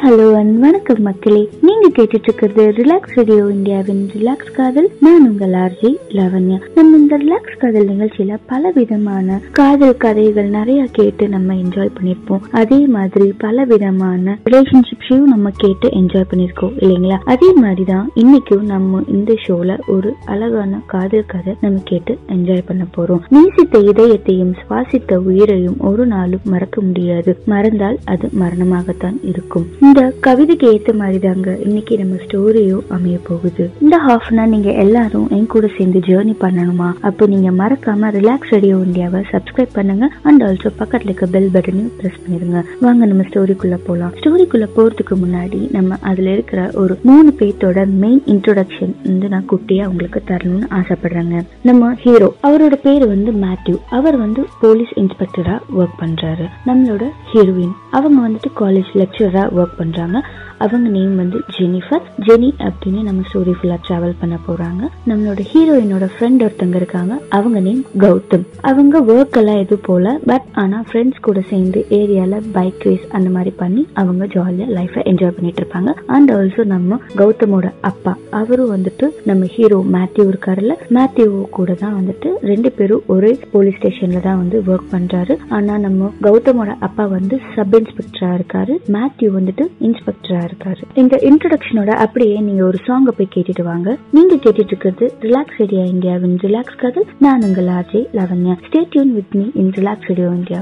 Hello and வணக்கம் மக்களே. நீங்க கேட்டுட்டு இருக்கிறது ரிலாக்ஸ் ரேடியோ இந்தியாவின் ரிலாக்ஸ் காதல். நான் உங்கள் ஆர்ஜி லாவண்யா. நம்ம இந்த ரிலாக்ஸ் காதல் நிகழ்ச்சியில பல விதமான காதல் கதைகள் நிறைய கேட்டு நம்ம என்ஜாய் பண்ணிருப்போம். அதே மாதிரி பல விதமான ரிலேஷன்ஷிப்ஸையும் நம்ம கேட்டு என்ஜாய் பண்ணிருக்கோம் இல்லைங்களா? அதே மாதிரிதான் இன்னைக்கும் நம்ம இந்த ஷோல ஒரு அழகான காதல் கதை நம்ம கேட்டு என்ஜாய் பண்ண போறோம். நேசித்த இதயத்தையும் சுவாசித்த உயிரையும் ஒரு நாளும் மறக்க முடியாது. மறந்தால் அது மரணமாகத்தான் இருக்கும். இந்த கவிதைக்கு ஏத்த மாதிரி தாங்க இன்னைக்கு நம்ம ஸ்டோரியும் அமைய போகுது. இந்த ஹாஃப் அன் ஹவர் நீங்க எல்லாரும் என் கூட சேர்ந்து ஜேர்னி பண்ணணுமா? அப்போ நீங்க மறக்காம ரிலாக்ஸ் ரேடியோ இந்தியாவை சப்ஸ்கிரைப் பண்ணுங்க அண்ட் ஆல்சோ பக்கத்துல இருக்க பெல் பட்டனையும் பிரஸ் பண்ணிருங்க. வாங்க நம்ம ஸ்டோரிக்குள்ள போலாம். ஸ்டோரிக்குள்ள போறதுக்கு முன்னாடி நம்ம அதுல இருக்கிற ஒரு 3 பேர்த்தோட மெயின் இன்ட்ரோடக்ஷன் வந்து நான் குட்டியா உங்களுக்கு தரணும்னு ஆசைப்படுறேங்க. நம்ம ஹீரோ, அவரோட பேரு வந்து மேத்யூ. அவர் வந்து போலீஸ் இன்ஸ்பெக்டரா ஒர்க் பண்றாரு. நம்மளோட ஹீரோயின், அவங்க வந்துட்டு காலேஜ் லெக்சரரா ஒர்க் பண்றாங்க. அவங்க நேம் வந்து ஜெனிஃபர். ஜெனி அப்படின்னு நம்ம ஸ்டோரி ஃபுல்லா டிராவல் பண்ண போறாங்க. நம்மளோட ஹீரோயினோட ஃப்ரெண்ட் ஒருத்தங்க இருக்காங்க. அவங்க நேம் கௌதம். அவங்க ஒர்க் எல்லாம் எதுவும் போல, பட் ஆனா ஃப்ரெண்ட்ஸ் கூட சேர்ந்து ஏரியால பைக் ரேஸ் அந்த மாதிரி பண்ணி அவங்க ஜாலியா லைஃபை என்ஜாய் பண்ணிட்டு இருப்பாங்க. அண்ட் ஆல்சோ நம்ம கௌதமோட அப்பா, அவரும் வந்துட்டு நம்ம ஹீரோ மேத்யூ இருக்காருல்ல, மேத்யூ கூட தான் வந்துட்டு 2 பேரும் ஒரே போலீஸ் ஸ்டேஷன்ல தான் வந்து ஒர்க் பண்றாரு. ஆனா நம்ம கௌதமோட அப்பா வந்து சப் இன்ஸ்பெக்டரா இருக்காரு, மேத்யூ வந்துட்டு இன்ஸ்பெக்டரா இருக்காரு. இந்த இன்ட்ரோடக்ஷனோட அப்படியே நீங்க ஒரு சாங்க போய் கேட்டுட்டு வாங்க. நீங்க கேட்டுட்டு இருக்கிறது ரிலாக்ஸ் ரேடியோ இந்தியாவின் ரிலாக்ஸ் காதல். நான் உங்கள் RJ Lavanya. Stay tune with me in relax radio India.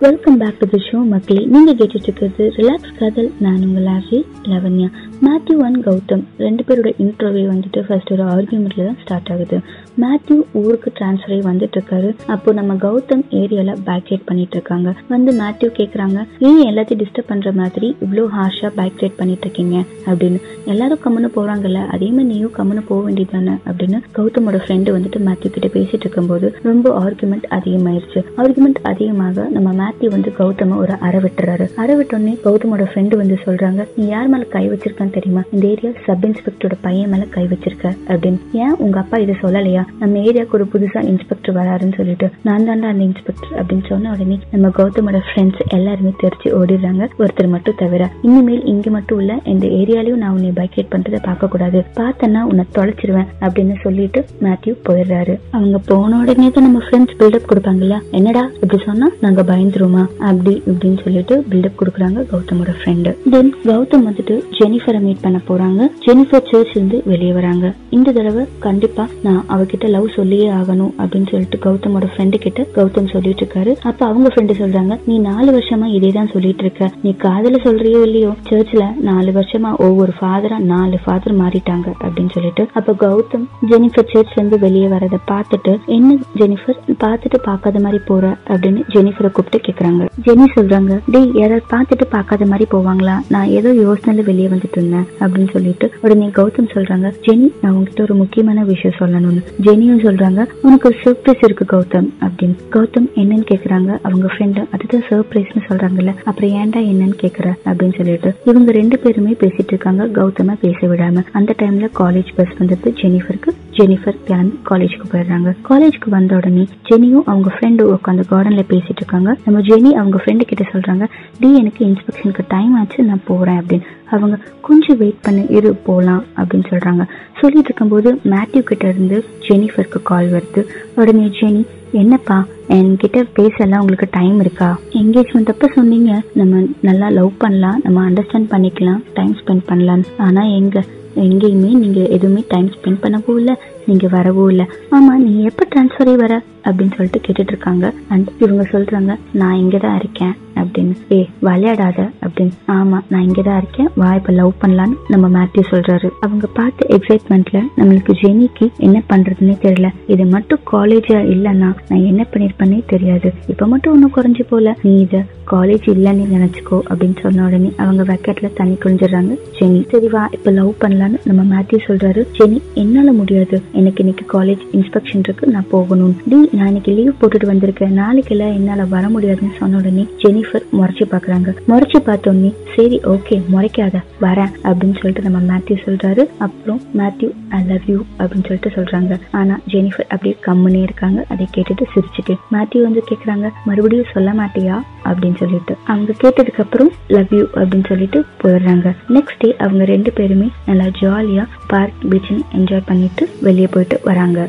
Welcome back to the show மக்களே. நீங்க கேட்டுட்டு இருக்கிறது ரிலாக்ஸ் காதல். நான் உங்கள் RJ Lavanya. Mathew and Gautham ரெண்டு பேரோட இன்ட்ரோவே வந்துட்டு ஃபர்ஸ்ட் ஒரு ஆர்கியூமெண்ட்ல தான் ஸ்டார்ட் ஆகுது. மேத்யூ ஊருக்கு டிரான்ஸ்ஃபர் ஆகி வந்துட்டு இருக்காரு. அப்போ நம்ம கௌதம் ஏரியால பைக் ரைட் பண்ணிட்டு இருக்காங்க. வந்து மேத்யூ கேக்குறாங்க, ஏன் எல்லாத்தையும் டிஸ்டர்ப் பண்ற மாதிரி இவ்வளோ ஹார்ஷா பைக் ரைட் பண்ணிட்டு இருக்கீங்க அப்படின்னு. எல்லாரும் கம்முன்னு போறாங்கல்ல, அதே மாதிரி நீயும் கம்முன்னு போக வேண்டியதானே அப்படின்னு கௌதமோட ஃப்ரெண்டு வந்துட்டு மேத்யூ கிட்ட பேசிட்டு இருக்கும்போது ரொம்ப ஆர்குமெண்ட் அதிகமாயிருச்சு. ஆர்குமெண்ட் அதிகமாக நம்ம மேத்யூ வந்து கௌதம ஒரு அற விட்டுறாரு. அற விட்டோடனே கௌதமோட ஃப்ரெண்டு வந்து சொல்றாங்க, நீ யார் மேல கை வச்சிருக்கான்னு தெரியுமா? இந்த ஏரியா சப் இன்ஸ்பெக்டரோட பையன் மேல கை வச்சிருக்க அப்படின்னு. ஏன் உங்க அப்பா இதை சொல்லலையா? நம்ம ஏரியாவுக்கு ஒரு புதுசா இன்ஸ்பெக்டர் வராருன்னு சொல்லிட்டு. நான் தாண்டா அந்த இன்ஸ்பெக்டர் அப்படின்னு சொன்ன உடனே நம்ம கௌதமோட ஃப்ரெண்ட்ஸ் எல்லாருமே தெரிச்சு ஓடிடுறாங்க, ஒருத்தர் மட்டும் தவிர. இனிமேல் இங்க மட்டும் இல்ல, இந்த ஏரியாலையும் நான் உன்னை பைக் ரைட் பண்றதை பார்க்க கூடாது, பார்த்தனா உன்னை தொலைச்சிருவேன் அப்படின்னு சொல்லிட்டு மேத்யூ போயிடுறாரு. அவங்க போன உடனே தான் நம்ம ஃப்ரெண்ட்ஸ் பில்டப் கொடுப்பாங்கல்ல, என்னடா இப்படி சொன்னா நாங்க பயந்துருமா அப்படி இப்படின்னு சொல்லிட்டு பில்டப் கொடுக்குறாங்க கௌதமோட ஃப்ரெண்டு. தென் கௌதம் வந்துட்டு ஜெனிஃபரை மீட் பண்ண போறாங்க. ஜெனிஃபர் சர்ச்ல இருந்து வெளியே வராங்க. இந்த தடவை கண்டிப்பா நான் அவகிட்ட லவ் சொல்லியே ஆகணும் அப்படின்னு சொல்லிட்டு கௌதமோட ஃப்ரெண்டு கிட்ட கௌதம் சொல்லிட்டு இருக்காரு. அப்ப அவங்க ஃப்ரெண்டு சொல்றாங்க, நீ 4 வருஷமா இதேதான் சொல்லிட்டு இருக்க, நீ காதல சொல்றியோ இல்லையோ, சர்ச்ல 4 வருஷமா ஒவ்வொரு ஃபாதரா 4 ஃபாதர் மாறிட்டாங்க அப்படின்னு சொல்லிட்டு. அப்ப கௌதம் ஜெனிஃபர் சர்ச்ல இருந்து வெளியே வரத பார்த்துட்டு, என்ன ஜெனிஃபர் பார்த்துட்டு பார்க்காத மாதிரி போற அப்படின்னு ஜெனிஃபரை கூப்பிட்டு கேக்குறாங்க. ஜெனி சொல்றாங்க, டேய் யாராவது பார்த்துட்டு பார்க்காத மாதிரி போவாங்களா, நான் ஏதோ யோசனையில வெளியே வந்துட்டு இருந்தேன் அப்படின்னு சொல்லிட்டு. உடனே கௌதம் சொல்றாங்க, ஜெனி நான் உங்ககிட்ட ஒரு முக்கியமான விஷயம் சொல்லணும்னு. ஜெனியும் சொல்றாங்க, உனக்கு ஒரு சர்ப்ரைஸ் இருக்கு கௌதம் அப்படின்னு. கௌதம் என்னன்னு கேக்குறாங்க. அவங்க ஃப்ரெண்டு அதுதான் சர்ப்ரைஸ்னு சொல்றாங்கல்ல, அப்புறம் ஏன்டா என்னன்னு கேக்குற அப்படின்னு சொல்லிட்டு. இவங்க 2 பேருமே பேசிட்டு இருக்காங்க, கௌதம பேச விடாம. அந்த டைம்ல காலேஜ் பஸ் வந்துட்டு ஜெனிஃபருக்கு. ஜெனிஃபர் கிளம்பி காலேஜுக்கு போயிடுறாங்க. காலேஜுக்கு வந்த உடனே ஜெனியும் அவங்க ஃப்ரெண்டு உட்காந்து கார்டன்ல பேசிட்டு இருக்காங்க. நம்ம ஜெனி அவங்க ஃப்ரெண்டு கிட்ட சொல்றாங்க, டி எனக்கு இன்ஸ்பெக்ஷனுக்கு டைம் ஆச்சு, நான் போறேன் அப்படின்னு. அவங்க கொஞ்சம் வெயிட் பண்ணி இரு போலாம் அப்படின்னு சொல்றாங்க. சொல்லிட்டு இருக்கும்போது மேத்யூ கிட்ட இருந்து ஜெனிஃபருக்கு கால் வருது. உடனே ஜெனி, என்னப்பா என்கிட்ட பேசலாம், உங்களுக்கு டைம் இருக்கா? என்கேஜ்மெண்ட் அப்ப சொன்னீங்க நம்ம நல்லா லவ் பண்ணலாம், நம்ம அண்டர்ஸ்டாண்ட் பண்ணிக்கலாம், டைம் ஸ்பெண்ட் பண்ணலாம். ஆனா எங்கேயுமே நீங்க எதுவுமே டைம் ஸ்பெண்ட் பண்ணவும் இல்லை, நீங்க வரவும் இல்லை. ஆமா நீ எப்ப டிரான்ஸ்ஃபர் ஆகி வர அப்படின்னு சொல்லிட்டு கேட்டுட்டு இருக்காங்க. அண்ட் இவங்க சொல்றாங்க, நான் இங்கதான் இருக்கேன் அப்படின்னு. விளையாடாத அப்படின்னு. ஆமா நான் இங்கதான் இருக்கேன், வா இப்ப லவ் பண்ணலான்னு நம்ம மேத்யூ சொல்றாரு. அவங்க பார்த்த எக்ஸைட்மெண்ட்ல நம்மளுக்கு ஜெனிக்கு என்ன பண்றதுன்னே தெரியல. இது மட்டும் காலேஜா இல்லன்னா நான் என்ன பண்ணிருப்பேனே தெரியாது. இப்ப மட்டும் ஒன்னும் குறைஞ்சு போல, நீ இத காலேஜ் இல்லன்னு நினைச்சுக்கோ அப்படின்னு சொன்ன உடனே அவங்க வெக்கெட்ல தண்ணி குளிஞ்சிடறாங்க ஜெனி. சரி வா இப்ப லவ் பண்ணலான்னு நம்ம மேத்யூ சொல்றாரு. ஜெனி, என்னால முடியாது, எனக்கு இன்னைக்கு காலேஜ் இன்ஸ்பெக்ஷன் இருக்கு, நான் போகணும். நான் இன்னைக்கு லீவ் போட்டுட்டு வந்திருக்கேன், நாளைக்கு எல்லாம் என்னால வர முடியாதுன்னு சொன்ன உடனே ஜெனிஃபர் முறைச்சு பாக்குறாங்க. முறைச்சு பார்த்தோன்னே சரி ஓகே முறைக்காத வரேன் அப்படின்னு சொல்லிட்டு நம்ம மேத்யூ சொல்றாரு. அப்புறம் மேத்யூ ஐ லவ் யூ அப்படின்னு சொல்லிட்டு சொல்றாங்க. ஆனா ஜெனிஃபர் அப்படியே கம்முனே இருக்காங்க. அதை கேட்டுட்டு சிரிச்சுட்டு மேத்யூ வந்து கேக்குறாங்க, மறுபடியும் சொல்ல மாட்டியா அப்படின்னு சொல்லிட்டு. அவங்க கேட்டதுக்கு அப்புறம் லவ் யூ அப்படின்னு சொல்லிட்டு போயிடுறாங்க. நெக்ஸ்ட் டே அவங்க 2 பேருமே நல்லா ஜாலியா பார்க் பீச் என்ஜாய் பண்ணிட்டு வெளியே போயிட்டு வராங்க.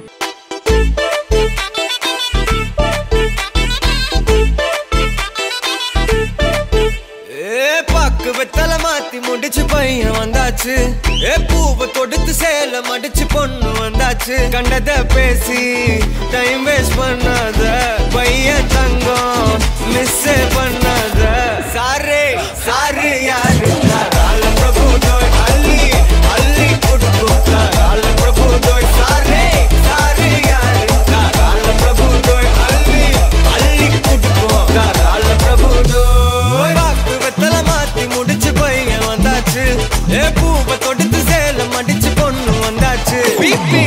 வெத்தல மாத்தி முடிச்சு பையன் வந்தாச்சு, பூவை தொடுத்து சேல மடிச்சு பொண்ணு வந்தாச்சு. கண்டத பேசி டைம் வேஸ்ட் பண்ணாத, பையன் தங்கம் மிஸ் பண்ணாத. சாரே சாரு யாரு கால பிரபு தோய் அள்ளி அள்ளி குடுக்குட்டா கால பிரபு தோய். சாரே சாரு யாரு கால பிரபு தோய் அள்ளி அள்ளி குடுக்குட்டா கால பிரபு தோய். பாக்கு வெத்தல மாத்தி முடிச்சு பையன் வந்தாச்சு, பூவை தொடுத்து சேல மடிச்சு பொண்ணு வந்தாச்சு. பிபி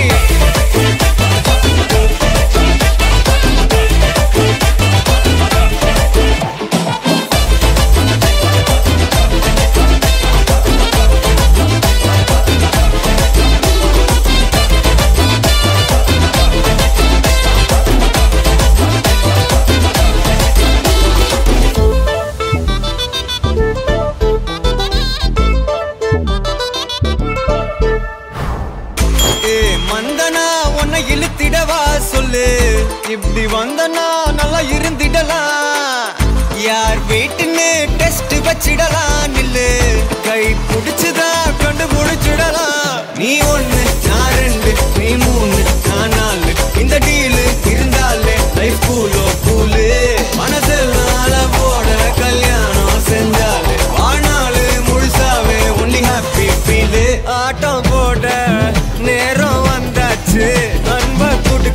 மந்தனா உன்னை இழுத்திடவா சொல்லு, இப்படி வந்தனா நல்லா இருந்திடலாம். யார் வீட்டுன்னு டெஸ்ட் வச்சிடலாம், நில்லு கை பிடிச்சுதா கண்டு முடிச்சிடலாம். நீ 1 நான் 2 நீ 3 நான் 4 இந்த டீலு இருந்தாலே லைஃப் கூலோ கூலு. மனசில் அளவோ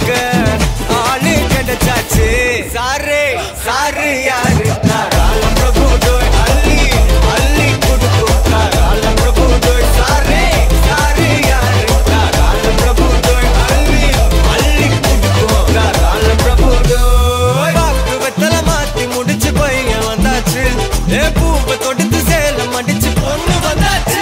பார்க்க ஆளு கிடைச்சாச்சு. சாரு சாரு யாரு தாராள பிரபு டோய் அள்ளி அள்ளி கொடுக்கும் தாராள பிரபு டோய். சாரு சாரு யாரு தாராள பிரபு டோய் அள்ளி அள்ளி கொடுக்கும் தாராள பிரபு டோய். பாக்கு வெத்தல மாத்தி முடிச்சு பையன் வந்தாச்சு. பூவை தொடுத்து சேலம் அடிச்சு பொண்ணு வந்தாச்சு.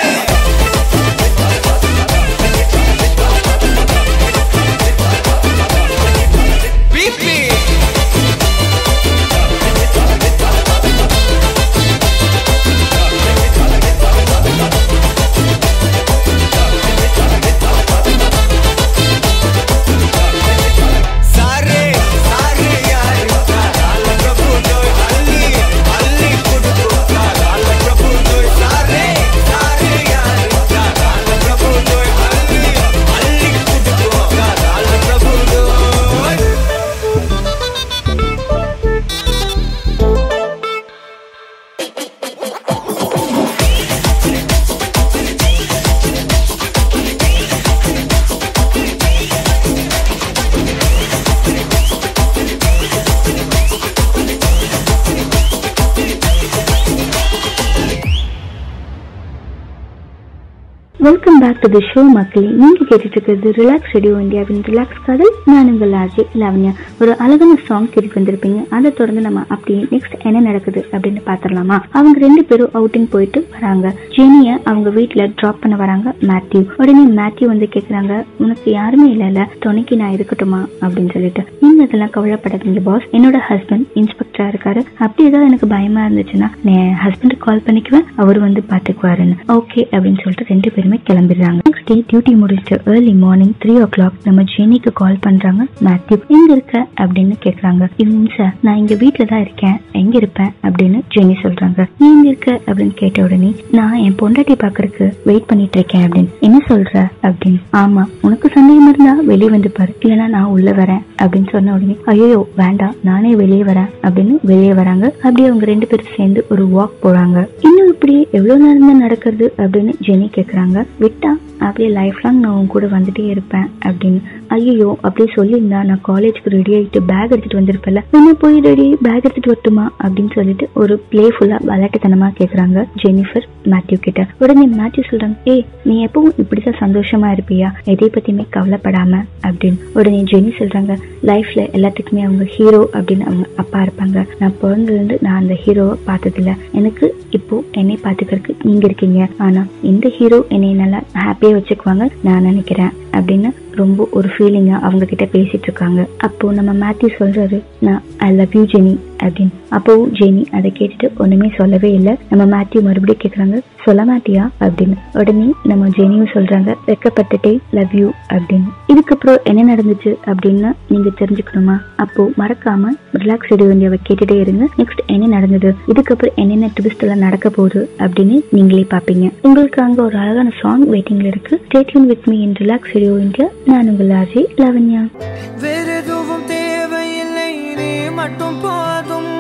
Welcome back to the show மக்களே. நீங்க கேட்டுட்டு இருக்கிறது ரிலாக்ஸ் ரேடியோ இந்தியாவின் ரிலாக்ஸ் காதல். நான் உங்கள் ஆர்ஜே லாவண்யா. ஒரு அழகான சாங் கேட்டு வந்திருப்பீங்க. அதை தொடர்ந்து நம்ம அப்படியே நெக்ஸ்ட் என்ன நடக்குது அப்படின்னு பாத்திரலாமா. அவங்க 2 பேரும் அவுட்டிங் போயிட்டு வராங்க. ஜெனிய அவங்க வீட்டுல டிராப் பண்ண வராங்க மேத்யூ. உடனே மேத்யூ வந்து கேக்குறாங்க, உனக்கு யாருமே இல்ல, துணைக்கு நான் இருக்கட்டுமா அப்படின்னு சொல்லிட்டு. நீங்க அதெல்லாம் கவலைப்படாதீங்க பாஸ், என்னோட ஹஸ்பண்ட் இன்ஸ்பெக்டரா இருக்காரு. அப்படி ஏதாவது எனக்கு பயமா இருந்துச்சுன்னா நான் ஹஸ்பண்ட் கால் பண்ணிக்குவேன், அவரு வந்து பாத்துக்குவாருன்னு. ஓகே அப்படின்னு சொல்லிட்டு 2 பேருமே கிளம்பிடுறாங்க. நெக்ஸ்ட் டே டியூட்டி முடிச்சுட்டு ஏர்லி மார்னிங் 3 o'clock நம்ம ஜெனிக்கு கால் பண்றாங்க மேத்யூ. எங்க இருக்க அப்படின்னு கேக்குறாங்க. இவங்க சார் நான் இங்க வீட்டுல தான் இருக்கேன், எங்க இருப்பேன் அப்படின்னு ஜெனி சொல்றாங்க. நீ எங்க இருக்க அப்படின்னு கேட்ட உடனே நான் என் பொண்டாட்டி பாக்குறதுக்கு வெயிட் பண்ணிட்டு இருக்கேன் அப்படின்னு. என்ன சொல்ற அப்படின்னு. ஆமா, உனக்கு சந்தேகம் இருந்தா வெளியே வந்து பாரு, இல்லைன்னா நான் உள்ள வரேன் அப்படின்னு சொன்ன உடனே ஐயோ வேண்டாம் நானே வெளியே வரேன் அப்படின்னு வெளியே வராங்க. அப்படியே அவங்க 2 பேரும் சேர்ந்து ஒரு வாக் போறாங்க. இன்னும் இப்படியே எவ்வளவு நேரம் தான் நடக்கிறது அப்படின்னு ஜெனி கேக்குறாங்க. விட்டா அப்படியே லைஃப் லாங் நான் உன் கூட வந்துட்டே இருப்பேன் அப்படின்னு. ஐயோ அப்படியே சொல்லியிருந்தா நான் காலேஜுக்கு ரெடி ஆகிட்டு பேக் எடுத்துட்டு வந்திருப்பேன்ல, என்ன போய் ரெடி பேக் எடுத்துட்டு வரட்டுமா அப்படின்னு சொல்லிட்டு ஒரு பிளேஃபுல்லா விளையாட்டுத்தனமா கேக்குறாங்க ஜெனிஃபர் மேத்யூ கிட்ட. உடனே மேத்யூ சொல்றாங்க, ஏய் நீ எப்பவும் இப்படிதான் சந்தோஷமா இருப்பியா, எதை பத்தியுமே கவலைப்படாம அப்படின்னு. உடனே ஜெனி சொல்றாங்க, லைஃப்ல எல்லாத்துக்குமே அவங்க ஹீரோ அப்படின்னு அவங்க அப்பா இருப்பாங்க. நான் பிறந்ததுல இருந்து நான் அந்த ஹீரோவை பார்த்ததில்ல, எனக்கு இப்போ என்னை பாத்துக்கிறதுக்கு நீங்க இருக்கீங்க, ஆனா இந்த ஹீரோ என்னை நல்லா ஹாப்பியா வச்சுக்குவாங்க நான் நினைக்கிறேன் அப்படின்னு ரொம்ப ஒரு ஃபீலிங்கா அவங்க கிட்ட பேசிட்டு இருக்காங்க. அப்போ நம்ம மேத்யூ சொல்றாரு, நான் ஐ லவ் யூ ஜெனி அப்படின்னு. அப்போ ஜெனி அதை கேட்டுட்டு ஒண்ணுமே சொல்லவே இல்லை. நம்ம மேத்யூ மறுபடியும் கேக்குறாங்க, சொல்ல மாட்டியா அப்படின்னு. உடனே நம்ம ஜெனியும் சொல்றாங்க, வெக்கப்பட்டுட்டே லவ் யூ அப்படின்னு. இதுக்கப்புறம் என்ன நடந்துச்சு அப்படின்னு நீங்க தெரிஞ்சுக்கணுமா? அப்போ மறக்காம ரிலாக்ஸ் ரேடியோ இந்தியாவை கேட்டுட்டே இருங்க. நெக்ஸ்ட் என்ன நடந்தது, இதுக்கப்புறம் என்னென்ன ட்விஸ்ட் எல்லாம் நடக்க போகுது அப்படின்னு நீங்களே பாப்பீங்க. உங்களுக்கு அங்க ஒரு அழகான சாங் வெயிட்டிங்ல இருக்கு. Stay tune with me in relax radio India. நான் உங்கள் ஆர்ஜே லாவண்யா. வேற எதுவும் தேவையில்லை, நீ மட்டும் போதும்.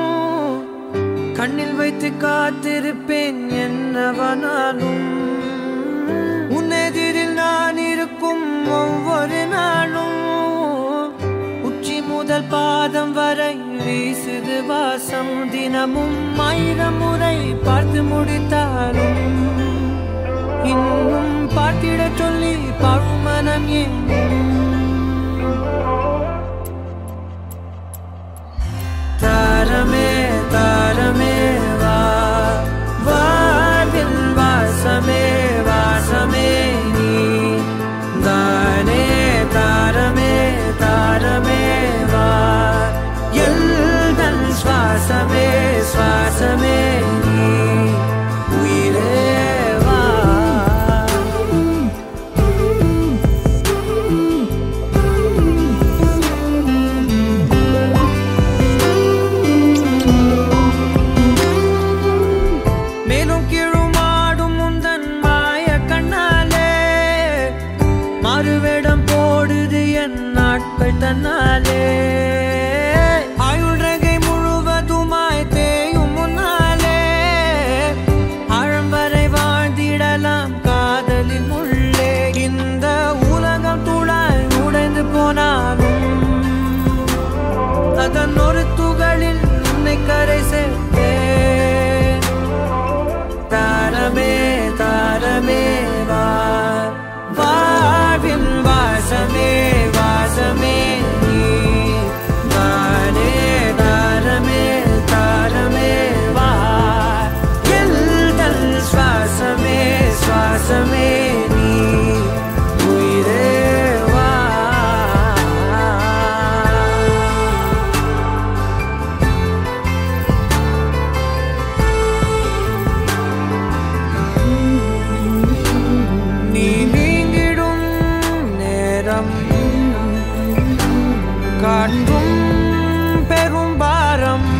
கண்ணில் வைத்து காத்திருப்பேன் என்னவனாலும். உன்னெதிரில் நான் இருக்கும் ஒவ்வொரு நாளும். உச்சி முதல் பாதம் வரை வீசுது வாசம். தினமும் 1000 முறை பார்த்து முடித்தாலும் இன்னும் பார்த்திட சொல்லி பழுமனம் ஏன். தாரமே தாரமே வா, வாழ்வில் வாசமே வாசமே நீ தானே. தாரமே தாரமே வா, எல்தன் சுவாசமே சுவாசமே நீ உயிரே. தன்னாலே ஆயுள் ரகை முழுவதுமாய் தேயும் முன்னாலே ஆழம் வரை வாழ்ந்திடலாம் காதலின் உள்ளே. இந்த உலகம் துளாய் உடைந்து போனாலும் ஒரு துகளில் உன்னை கரை சேர்த்தேன். தாரமே தாரமே வா, வாழ்வின் வாசமே வாசமே நீ தானே. தாரமே தாரமே வா, எல்தல் சுவாசமே சுவாசமே நீ உயிரே வா. நீ நீங்கிடும் நேரம் காட்டும் பெரும் பாரம்,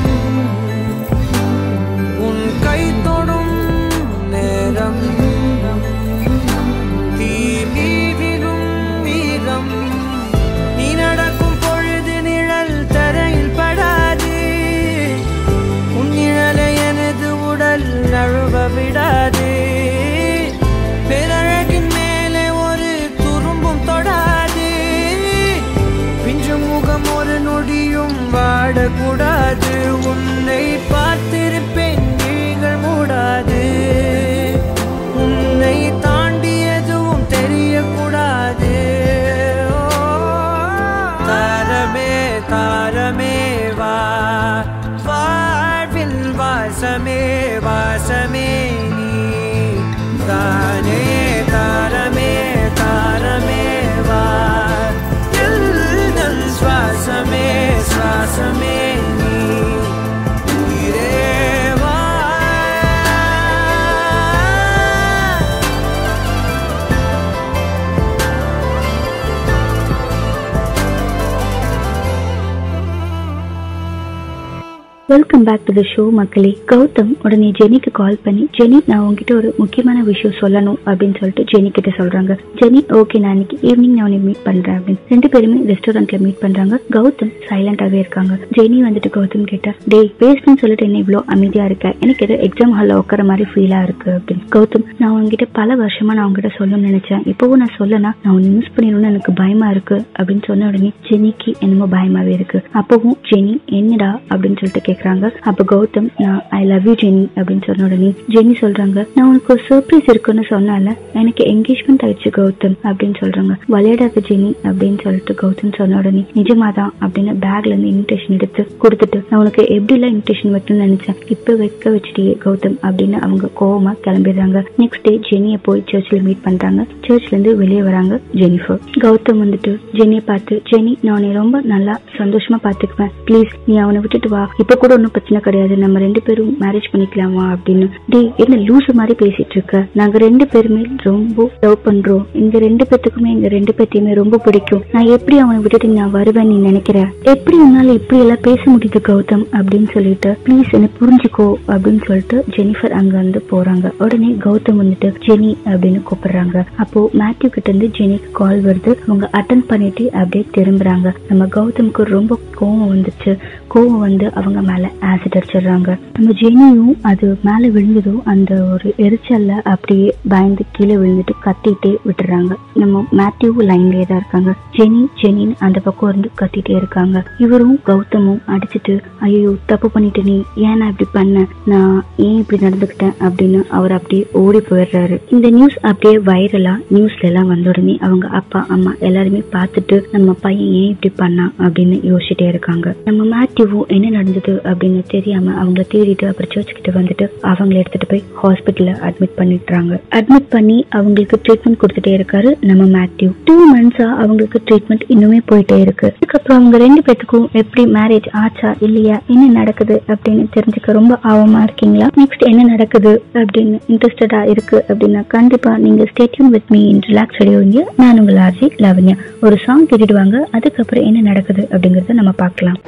உன் கை தொடும் நேரம் தீ மீதிடும் வீரம். நீ நடக்கும் பொழுது நிழல் தரையில் படாது, உன் நிழலை எனது உடல் நழுவ விடாது. பேரழகின் மேலே ஒரு துரும்பும் தொடாது, பிஞ்சு முகம் ஒரு நொடியும் வாடக்கூடாது. உன்னை பார்த்திருப்பேன் விழிகள் மூடாது, உன்னை தாண்டி எதுவும் தெரியக்கூடாது. தாரமே தாரமே வா, வாழ்வில் வாசமே வாசமே நீ தானே. தாரமே தாரமே வா, எல்தல் சுவாசமே சுவாசமே நீ உயிரே வா. Welcome back to the show மக்களே. கௌதம் உடனே ஜெனிக்கு கால் பண்ணி, ஜெனி நான் உங்ககிட்ட ஒரு முக்கியமான விஷயம் சொல்லணும் அப்படின்னு சொல்லிட்டு ஜெனி கிட்ட சொல்றாங்க. ஜெனி ஓகே நான் இன்னைக்கு ஈவினிங் நான் உன்னை மீட் பண்றேன் அப்படின்னு. ரெண்டு பேருமே ரெஸ்டாரண்ட்ல மீட் பண்றாங்க. கௌதம் சைலண்டாவே இருக்காங்க. ஜெனி வந்துட்டு கௌதம் கேட்டா, டேய் பேசணும்னு சொல்லிட்டு என்ன இவ்வளவு அமைதியா இருக்க, எனக்கு ஏதோ எக்ஸாம் ஹால்ல உட்கார மாதிரி ஃபீலா இருக்கு அப்படின்னு. கௌதம் நான் உங்ககிட்ட பல வருஷமா நான் உங்ககிட்ட சொல்லணும்னு நினைச்சேன், இப்பவும் நான் சொல்லனா நான் உன்னை மிஸ் பண்ணிடணும்னு எனக்கு பயமா இருக்கு அப்படின்னு சொன்ன உடனே ஜெனிக்கு என்னமோ பயமாவே இருக்கு. அப்பவும் ஜெனி என்னடா அப்படின்னு சொல்லிட்டு கேக்குறாங்க. அப்ப கௌதம் நான் ஐ லவ் யூ ஜெனி அப்படின்னு சொன்ன உடனே ஜெனி சொல்றாங்க, நான் உனக்கு ஒரு சர்ப்ரைஸ் இருக்குன்னு சொன்னால எனக்கு என்கேஜ்மெண்ட் ஆயிடுச்சு கௌதம் அப்படின்னு சொல்றாங்க. விளையாடாத ஜெனி அப்படின்னு சொல்லிட்டு கௌதம் சொன்ன உடனே நிஜமாதான் அப்படின்னு பேக்ல இருந்து இன்விடேஷன் எடுத்து கொடுத்துட்டு, நான் உனக்கு எப்படி எல்லாம் இன்விடேஷன் வைக்கணும்னு நினைச்சேன், இப்ப வைக்க வச்சுட்டியே கௌதம் அப்படின்னு அவங்க கோவமா கிளம்பிடுறாங்க. நெக்ஸ்ட் டே ஜெனியை போய் சர்ச்ல மீட் பண்றாங்க. சர்ச்ல இருந்து வெளியே வராங்க ஜெனிஃபர். கௌதம் வந்துட்டு ஜெனியை பார்த்து, ஜெனி நான் உன்னை ரொம்ப நல்லா சந்தோஷமா பாத்துக்குவேன், பிளீஸ் நீ அவனை விட்டுட்டு வா, இப்ப கூட ஒன்னும் பிரச்சனை கிடையாது, நம்ம ரெண்டு பேரும் மேரேஜ் பண்ணிக்கலாமா அப்படின்னு. டே என்ன லூசு மாதிரி பேசிட்டு இருக்க, நாங்க ரெண்டு பேருமே ரொம்ப லவ் பண்றோம், எங்க ரெண்டு பேத்துக்குமே எங்க ரெண்டு பேத்தையுமே ரொம்ப பிடிக்கும், நான் எப்படி அவனை விட்டுட்டு நான் வருவேன் நீ நினைக்கிற, எப்படி உன்னால இப்படி எல்லாம் பேச முடியுது கௌதம் அப்படின்னு சொல்லிட்டு, ப்ளீஸ் என்ன புரிஞ்சுக்கோ அப்படின்னு சொல்லிட்டு ஜெனிஃபர் அங்க வந்து போறாங்க. உடனே கௌதம் வந்துட்டு ஜெனி அப்படின்னு கூப்பிடுறாங்க. அப்போ மேத்யூ கிட்ட இருந்து ஜெனிக்கு கால் வருது. அவங்க அட்டன் பண்ணிட்டு அப்படியே திரும்புறாங்க. நம்ம கௌதமுக்கு ரொம்ப கோவம் வந்துச்சு. கோவம் வந்து அவங்க மேல ஆசிட் அடிச்சிடுறாங்க. நம்ம ஜெனியும் அது மேல விழுந்ததோ அந்த ஒரு எரிச்சல்ல அப்படியே பயந்து கீழே விழுந்துட்டு கத்திட்டே விட்டுறாங்க. நம்ம மேத்யூ லைன்லயே தான் இருக்காங்க. ஜெனி ஜெனின்னு அந்த பக்கம் இருந்து கத்திட்டே இருக்காங்க. இவரும் கௌதமும் அடிச்சுட்டு, ஐயோ தப்பு பண்ணிட்டு நீ ஏன் நான் இப்படி பண்ண, நான் ஏன் இப்படி நடந்துக்கிட்டேன் அப்படின்னு அவர் அப்படியே ஓடி போயிடுறாரு. இந்த நியூஸ் அப்படியே வைரலா நியூஸ்ல எல்லாம் வந்த உடனே அவங்க அப்பா அம்மா எல்லாருமே பார்த்துட்டு நம்ம பையன் ஏன் இப்படி பண்ணான் அப்படின்னு யோசிச்சுட்டே இருக்காங்க. நம்ம மேத்யூவும் என்ன நடந்தது அப்படின்னு தெரியாம அவங்கள தேடிட்டு அப்புறம் சர்ச் கிட்ட வந்துட்டு அவங்களை எடுத்துட்டு போய் ஹாஸ்பிட்டல்ல அட்மிட் பண்ணிடுறாங்க. அட்மிட் பண்ணி அவங்களுக்கு ட்ரீட்மெண்ட் கொடுத்துட்டே இருக்காரு நம்ம மேத்யூ. 2 months அவங்களுக்கு ட்ரீட்மெண்ட் இன்னுமே போயிட்டே இருக்கு. அதுக்கப்புறம் அவங்க ரெண்டு பேத்துக்கும் எப்படி மேரேஜ் ஆச்சா இல்லையா, என்ன நடக்குது அப்படின்னு தெரிஞ்சுக்க ரொம்ப ஆர்வமா இருக்கீங்களா? நெக்ஸ்ட் என்ன நடக்குது அப்படின்னு இன்ட்ரெஸ்டடா இருக்கு அப்படின்னா கண்டிப்பா நீங்க stay tune with me in relax radio India. நான் உங்கள் ஆர்ஜி லாவண்யா. ஒரு சாங் கேட்டுடுவாங்க, அதுக்கப்புறம் என்ன நடக்குது அப்படிங்கறத நம்ம பார்க்கலாம்.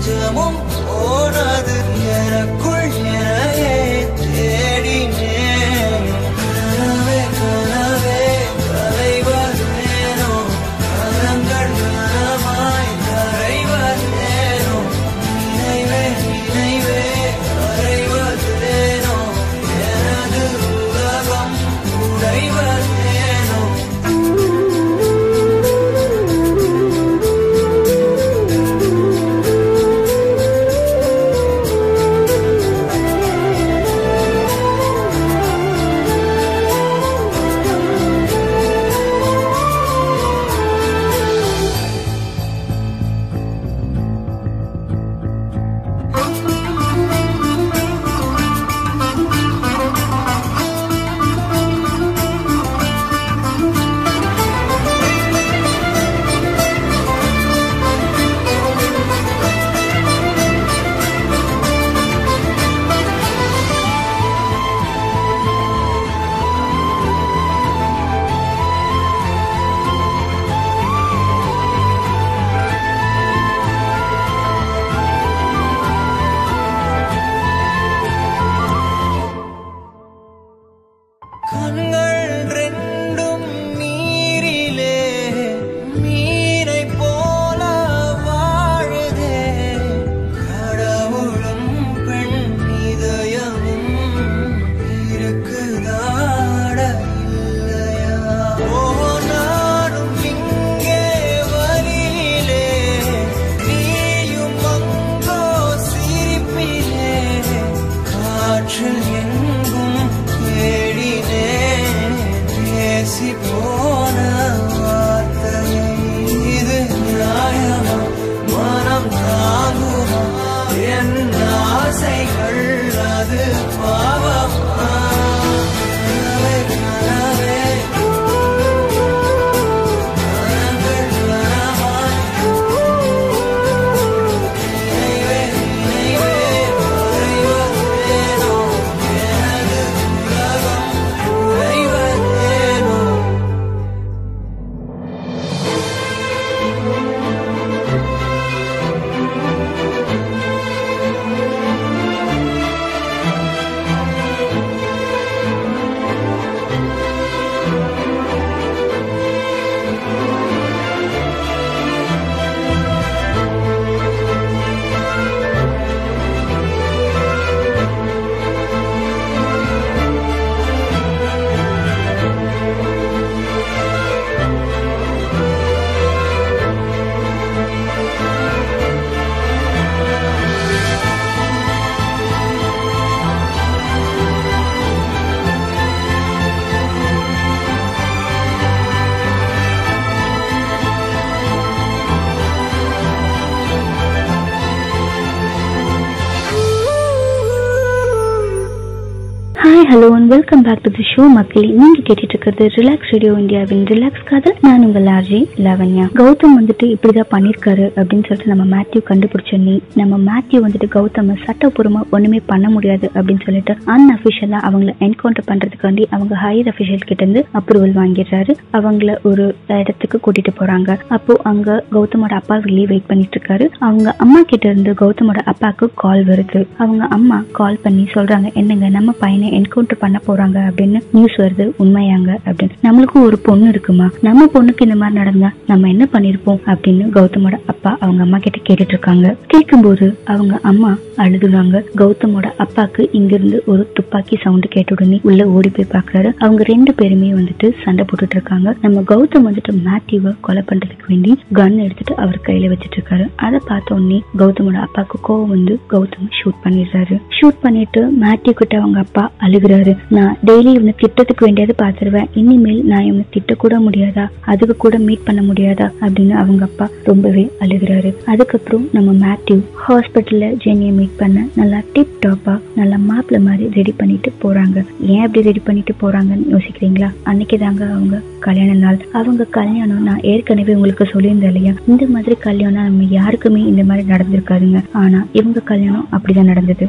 நெஞ்சமும் போனது எனக்குள் எனையே தேடினேன் கனவே கனவே கலைவதேனோ கரங்கள் கனமாய் கரைவதேனோ நினைவே நினைவே கரைவதேனோ எனது உலகம் உடைவதேனோ கண்கள் ரெண்டும் நீரிலே மீனை போல வாழுதே கடவுளும் பெண் இதயமும் இருக்குதாட இல்லையா ஓ நானும் இங்கே வழியிலே நீயும் அங்கோ சிரிப்பிலே காற்றில் எங்கும் பேசி போன வார்த்தையை இது நியாயமா மனம் தாங்குமா என் ஆசைகள் அது பாவமா கனவே கனவே கனங்கள் கனமாய் நினைவே நினைவே கரைவதேனோ எனது உலகம் உடைவதேனோ hi hello and welcome back to the show மக்களே. நீங்க கேட்டுட்டு இருக்கிறது ரிலாக்ஸ் ரேடியோ இந்தியாவின் ரிலாக்ஸ் காதல். நான் உங்கள் ஆர்ஜி லாவண்யா. கௌதம் வந்துட்டு இப்படிதான் பண்ணிருக்காரு அப்படின்னு சொல்லிட்டு நம்ம மேத்யூ கண்டுபிடிச்சோன்னே நம்ம மேத்யூ வந்துட்டு கௌதம சட்டப்பூர்வமா ஒண்ணுமே பண்ண முடியாது அப்படின்னு சொல்லிட்டு அன்அபிஷியலா அவங்கள என்கவுண்டர் பண்றதுக்காண்டி அவங்க ஹையர் அபிஷியல் கிட்ட இருந்து அப்ரூவல் வாங்கிடுறாரு. அவங்கள ஒரு இடத்துக்கு கூட்டிட்டு போறாங்க. அப்போ அங்க கௌதமோட அப்பா வெளியே வெயிட் பண்ணிட்டு இருக்காரு. அவங்க அம்மா கிட்ட இருந்து கௌதமோட அப்பாவுக்கு கால் வருது. அவங்க அம்மா கால் பண்ணி சொல்றாங்க, என்னங்க நம்ம பையனை என்கவுண்டர் பண்ண போறாங்க அப்படின்னு நியூஸ் வருது, உண்மையாங்க அப்படின்னு. நம்மளுக்கும் ஒரு பொண்ணு இருக்குமா, நம்ம பொண்ணுக்கு இந்த மாதிரி நடந்தா நம்ம என்ன பண்ணிருப்போம் அப்படின்னு கௌதமோட அப்பா அவங்க அம்மா கிட்ட கேட்டுட்டு இருக்காங்க. கேட்கும்போது அவங்க அம்மா அழுதுறாங்க. கௌதமோட அப்பாக்கு இங்கிருந்து ஒரு துப்பாக்கி சவுண்ட் கேட்ட உடனே உள்ள ஓடி போய் பாக்குறாரு. அவங்க ரெண்டு பேருமே வந்துட்டு சண்டை போட்டுட்டு இருக்காங்க. நம்ம கௌதம் வந்துட்டு மேத்யூவை கொலை பண்றதுக்கு வேண்டி கன் எடுத்துட்டு அவர் கையில வச்சிட்டு இருக்காரு. அதை பார்த்த உடனே கௌதமோட அப்பாக்கு கோவம் வந்து கௌதம் ஷூட் பண்ணிடுறாரு. ஷூட் பண்ணிட்டு மேத்யூ கிட்ட அவங்க அப்பா அழுகுறாரு. நான் டெய்லி இவனை திட்டத்துக்கு வேண்டியது பாத்துருவேன், இனிமேல் நான் இவனை திட்ட கூட முடியாதா, அதுக்கு கூட மீட் பண்ண முடியாதா அப்படின்னு அவங்க அப்பா ரொம்பவே அழுகுறாரு. அதுக்கப்புறம் நம்ம மேத்யூ ஹாஸ்பிட்டல்ல ஜெனியை மீட் பண்ண நல்லா டிப் டாப்பா நல்லா மாப்பிள்ள மாதிரி ரெடி பண்ணிட்டு போறாங்க. ஏன் அப்படி ரெடி பண்ணிட்டு போறாங்கன்னு யோசிக்கிறீங்களா? அன்னைக்கு தாங்க அவங்க கல்யாண நாள். அவங்க கல்யாணம் நான் ஏற்கனவே உங்களுக்கு சொல்லியிருந்தேன் இல்லையா, இந்த மாதிரி கல்யாணம் நம்ம யாருக்குமே இந்த மாதிரி நடந்திருக்காதுங்க. ஆனா இவங்க கல்யாணம் அப்படிதான் நடந்தது.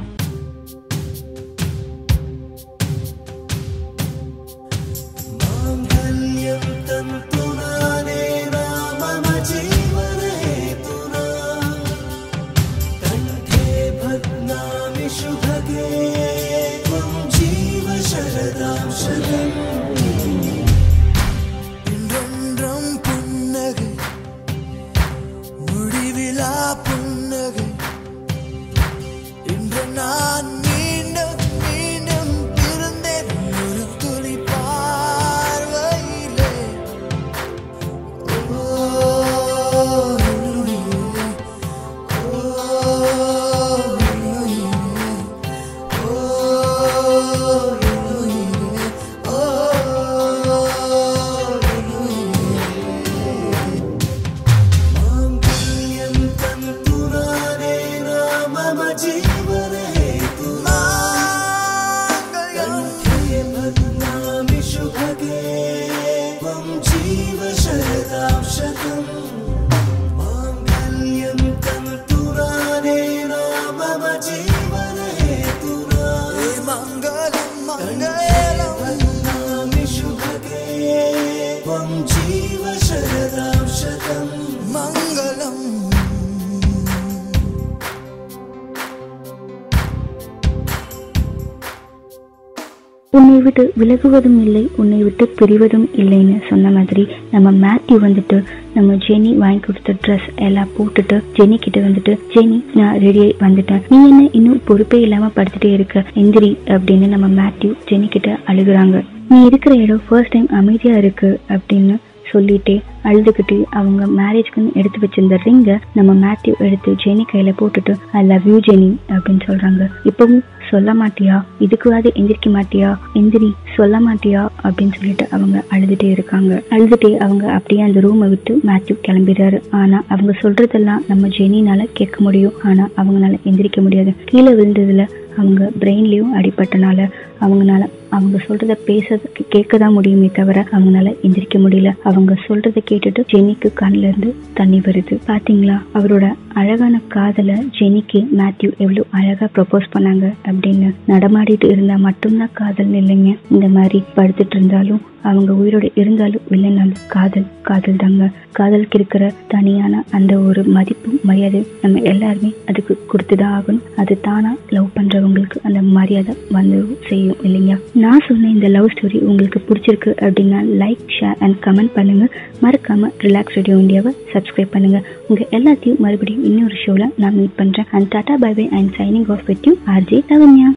जीव शरदां शतं मङ्गलम्. உன்னை விட்டு விலகுவதும் இல்லை, உன்னை விட்டு பிரிவதும் இல்லைன்னு சொன்ன மாதிரி நம்ம மேத்யூ வந்துட்டு நம்ம ஜெனி வாங்கி கொடுத்த ட்ரெஸ் எல்லாம் போட்டுட்டு ஜெனி கிட்ட வந்துட்டு, ஜெனி நான் ரெடியாகி வந்துட்டேன், நீ என்ன இன்னும் பொறுப்பே இல்லாம படுத்துட்டே இருக்க, எந்திரி அப்படின்னு நம்ம மேத்யூ ஜெனி கிட்ட அழுகுறாங்க. நீ இருக்கிற இடம் ஃபர்ஸ்ட் டைம் அமைதியா இருக்கு அப்படின்னு சொல்லிட்டே அழுதுகிட்டு அவங்க மேரேஜ்க்குன்னு எடுத்து வச்சிருந்த ரிங்க நம்ம மேத்யூ எடுத்து ஜெனி கையில போட்டுட்டு ஐ லவ் யூ ஜெனி அப்படின்னு சொல்றாங்க. இப்பவும் சொல்ல மாட்டியா, இதுக்குவாது எந்திரிக்க மாட்டியா, எந்திரி சொல்ல மாட்டியா அப்படின்னு சொல்லிட்டு அவங்க அழுதுட்டே இருக்காங்க. அழுதுட்டே அவங்க அப்படியே அந்த ரூமை விட்டு மேத்யூ கிளம்பிடுறாரு. ஆனா அவங்க சொல்றதெல்லாம் நம்ம ஜெனினால கேட்க முடியும், ஆனா அவங்களால எந்திரிக்க முடியாது. கீழே விழுந்ததுல அவங்க பிரெயின்லயும் அடிபட்டனால அவங்களால அவங்க சொல்றத கேட்கதான் முடியுமே தவிர அவங்களால எந்திரிக்க முடியல. அவங்க சொல்றத கேட்டுட்டு ஜெனிக்கு கண்ணுல இருந்து தண்ணி வருது. பாத்தீங்களா அவரோட அழகான காதல ஜெனிக்கு மேத்யூ எவ்வளவு அழகா ப்ரப்போஸ் பண்ணாங்க அப்படின்னு. நடமாடிட்டு இருந்தா மட்டும்தான் காதல் இல்லைங்க, இந்த மாதிரி படுத்துட்டு இருந்தாலும் அவங்க உயிரோட இருந்தாலும் இல்லைனாலும் காதல் தாங்க. காதலுக்கு இருக்கிற தனியான அந்த ஒரு மதிப்பு மரியாதை நம்ம எல்லாருமே அதுக்கு கொடுத்துதான் ஆகணும். அது தானா லவ் பண்றவங்களுக்கு அந்த மரியாதை வந்து செய்யும் இல்லைங்க. நான் சொன்ன இந்த லவ் ஸ்டோரி உங்களுக்கு பிடிச்சிருக்கு அப்படின்னா லைக், ஷேர் அண்ட் கமெண்ட் பண்ணுங்க. மறக்காம ரிலாக்ஸ் ரேடியோ இந்தியாவை சப்ஸ்கிரைப் பண்ணுங்க. உங்க எல்லாத்தையும் மறுபடியும் இன்னொரு ஷோல நான் மீட் பண்றேன். And tata bye bye. I am signing off with you, RJ Lavanya.